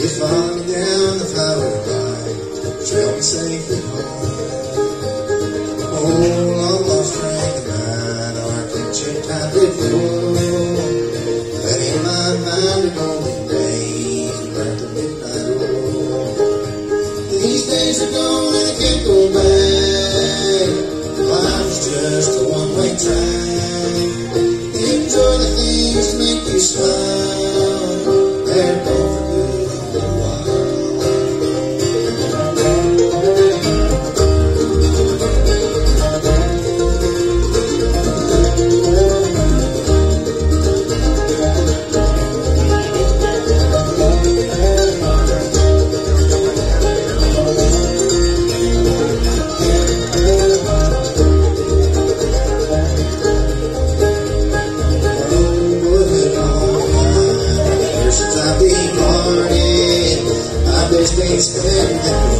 followed me down the flowery line, trailed me safely home. Oh, long lost friend of mine, our picture time did flow. But in my mind, a golden day, burnt the midnight road. These days are gone and I can't go back. Life's just a one-way track. Enjoy the things that make you smile. They're gone for good for a while. I've been spending